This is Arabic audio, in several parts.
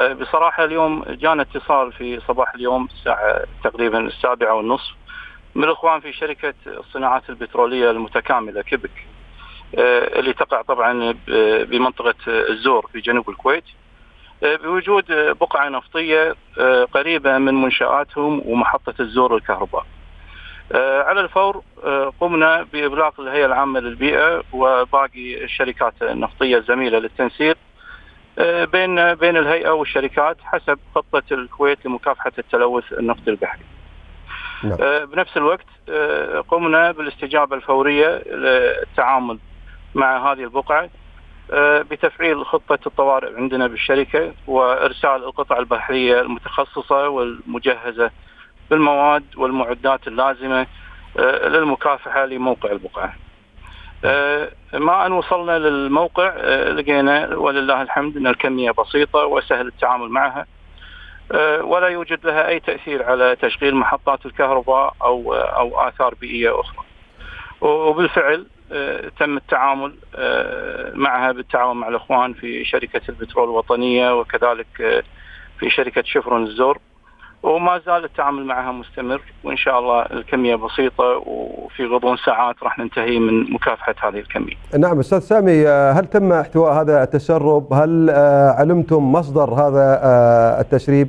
بصراحة اليوم جانا اتصال في صباح اليوم الساعة تقريبا 7:30 من الإخوان في شركة الصناعات البترولية المتكاملة كبك، اللي تقع طبعا بمنطقة الزور في جنوب الكويت، بوجود بقعة نفطية قريبة من منشآتهم ومحطة الزور للكهرباء. على الفور قمنا بإبلاغ الهيئة العامة للبيئة وباقي الشركات النفطية الزميلة للتنسيق بين الهيئة والشركات حسب خطة الكويت لمكافحة التلوث النفطي البحري. بنفس الوقت قمنا بالاستجابة الفورية للتعامل مع هذه البقعة بتفعيل خطة الطوارئ عندنا بالشركة وإرسال القطع البحرية المتخصصة والمجهزة بالمواد والمعدات اللازمة للمكافحة لموقع البقعة. ما أن وصلنا للموقع لقينا ولله الحمد أن الكمية بسيطة وسهل التعامل معها، ولا يوجد لها أي تأثير على تشغيل محطات الكهرباء أو آثار بيئية أخرى. وبالفعل تم التعامل معها بالتعاون مع الإخوان في شركة البترول الوطنية وكذلك في شركة شفرون الزور، وما زال التعامل معها مستمر، وإن شاء الله الكمية بسيطة وفي غضون ساعات راح ننتهي من مكافحة هذه الكمية. نعم أستاذ سامي، هل تم احتواء هذا التسرب؟ هل علمتم مصدر هذا التسريب؟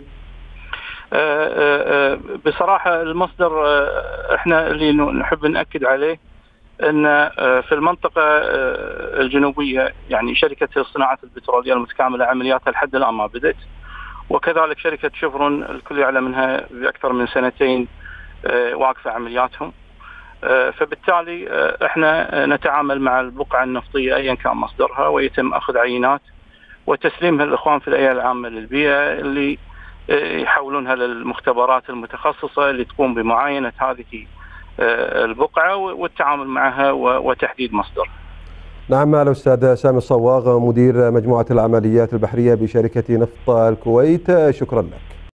بصراحة المصدر احنا اللي نحب نأكد عليه أن في المنطقة الجنوبية يعني شركة الصناعات البترولية المتكاملة عملياتها لحد الآن ما بدأت، وكذلك شركة شفرون الكل يعلم منها بأكثر من 2 واقفة عملياتهم. فبالتالي احنا نتعامل مع البقعة النفطية أيا كان مصدرها، ويتم أخذ عينات وتسليمها للإخوان في الهيئة العامة للبيئة اللي يحولونها للمختبرات المتخصصة اللي تقوم بمعاينة هذه البقعة والتعامل معها وتحديد مصدرها. نعم، الأستاذ سامي الصواغ مدير مجموعة العمليات البحرية بشركة نفط الكويت، شكرا لك.